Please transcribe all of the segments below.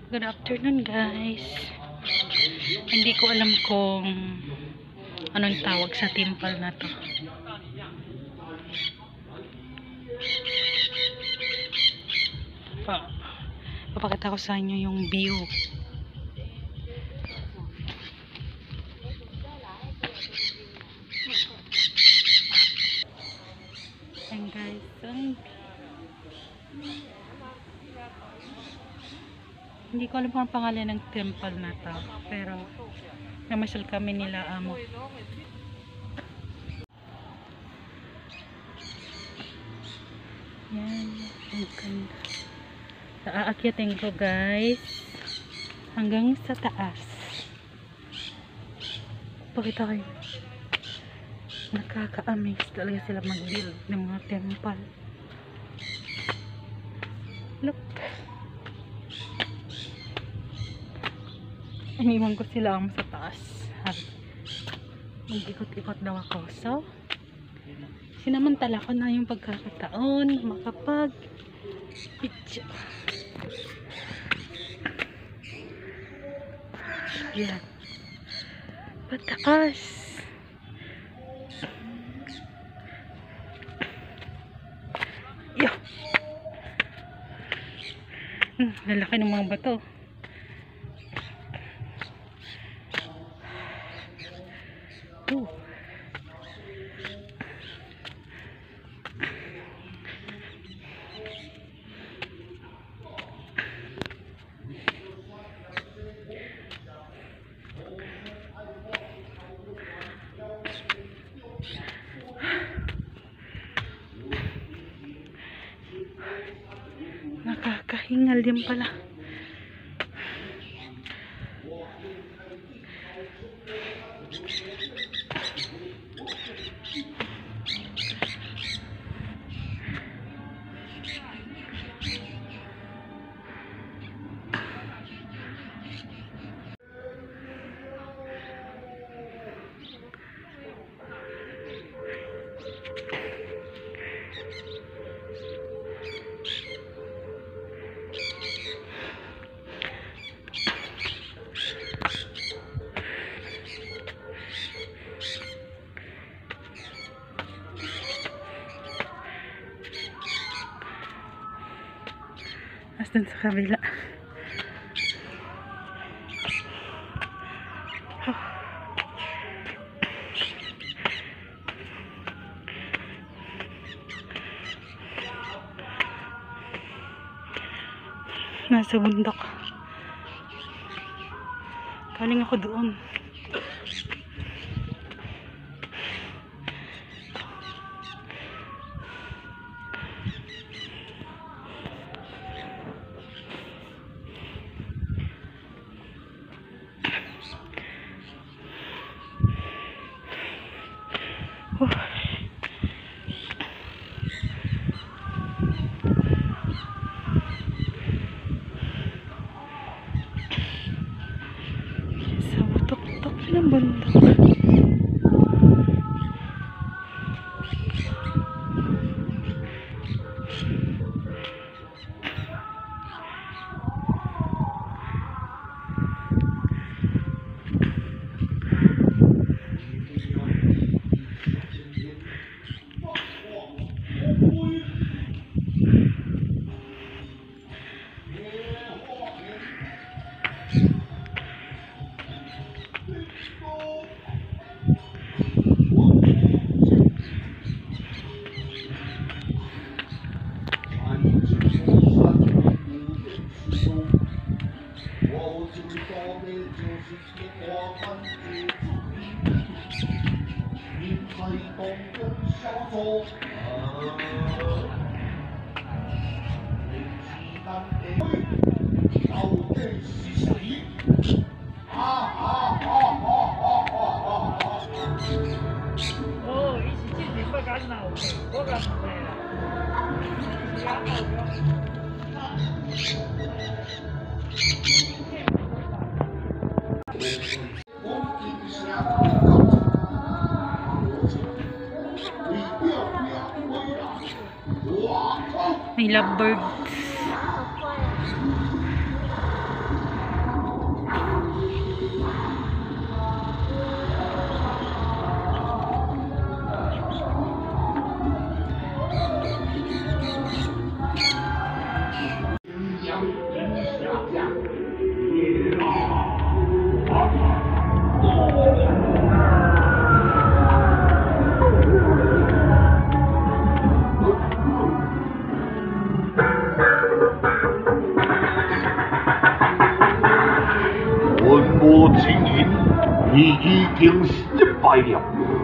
Good afternoon guys. Hindi ko alam kung anong tawag sa temple na to. Papakita ko sa inyo yung view. And guys, hindi ko alam kung ang pangalan ng temple na to, pero namasyal kami nila amo. Yan, ang ganda. Aakyatin ko guys hanggang sa taas. Pakita kayo, nakaka-amaze talaga sila mag-build ng mga temple. Look, iniwan ko sila sa taas. Mag-ikot-ikot daw ako, so sinamantala ko na yung pagkakataon makapag picture. Yan, pataas. Yo, lalaki ng mga bato. Nakakahingal din pala. Dun sa kabila. Nasa bundok. Galing ako doon. Sa butok-tok ng bundok. May lovebirds. 情形，你已经失败了。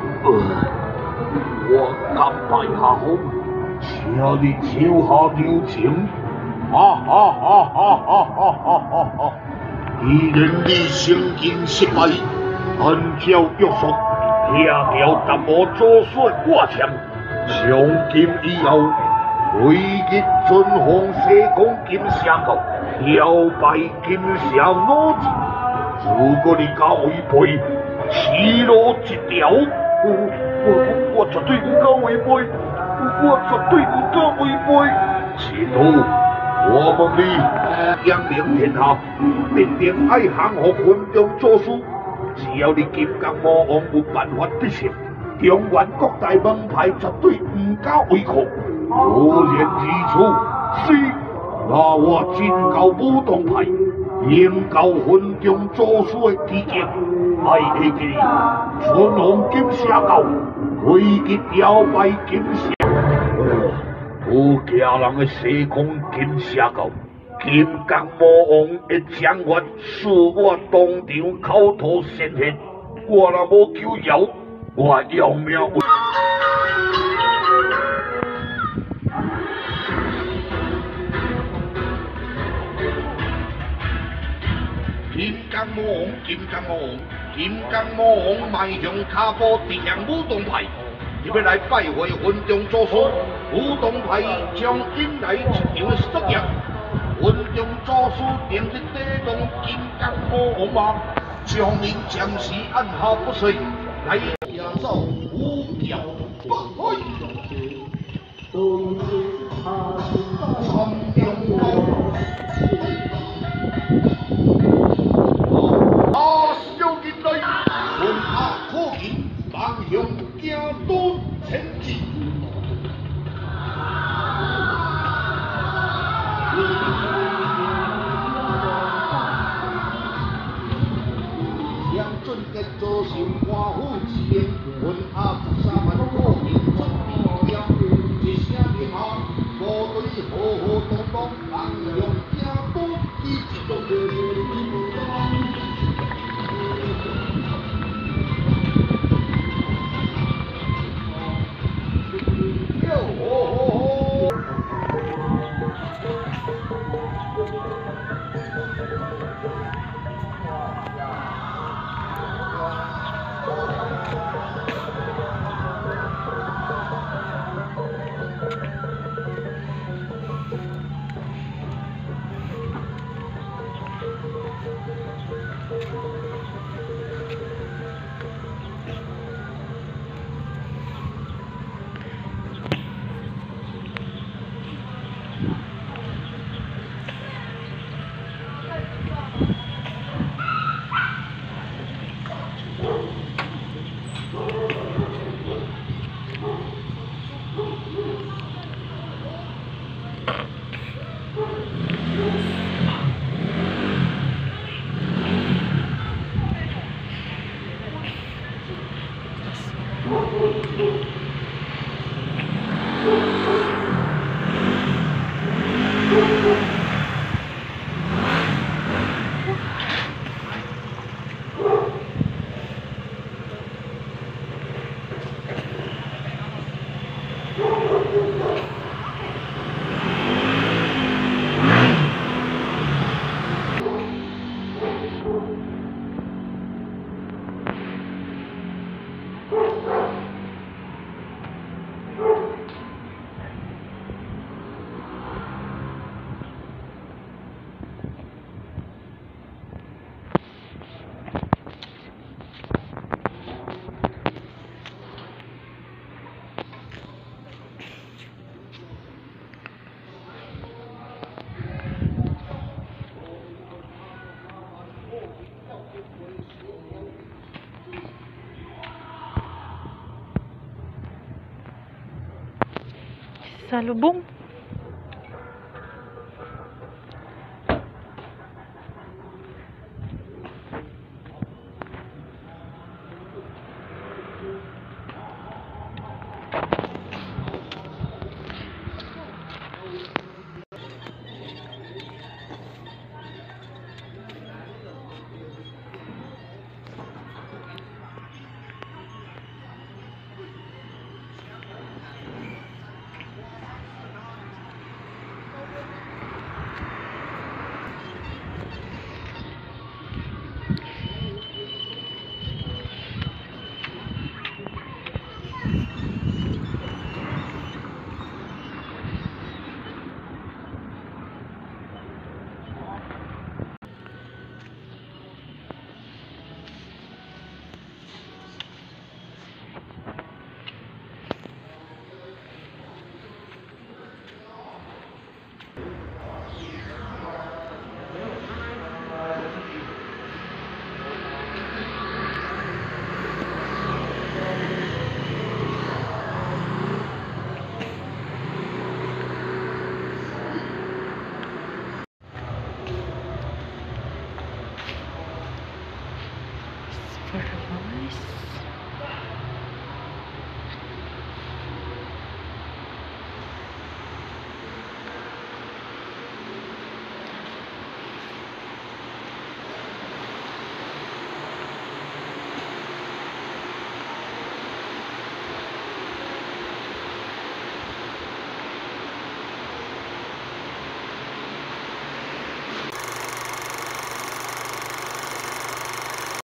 我甘拜下风，请你手下留情。哈哈哈哈哈哈哈哈！既然你成功失败，按照约束，下条达摩左水挂枪，从今以后，唯一遵奉西宫金蛇教，摇摆金蛇逻辑。如果你敢违背，死路一条。我绝对不敢违背，我绝对不敢违背。前途，我问你，扬名天下，必定爱降服群众做事。只要你金刚魔王有办法得胜，中原各大门派绝对唔敢违抗。果然如此，是，那我真教武当派，应教群众做事的基建，爱会记你，顺奉金蛇教，唯一摇摆金蛇。有家人的西宫金蛇教。金刚魔王的掌权，使我当场口吐鲜血。我若无求饶，我要命为。金刚魔王，金刚魔王，金刚魔王迈向脚步，直向武当派。你要来拜会群众做事，武当派将引来一场杀业。群众做事定力抵挡金刚魔王吗？将您暂时按下不遂，来亚走无教不开。参用小金来，混下可见，方向行多前进。准结做成华府之言，混下13万个民准备了，一声令下，部队浩浩荡荡，方向行多一路。 Salubong. guys.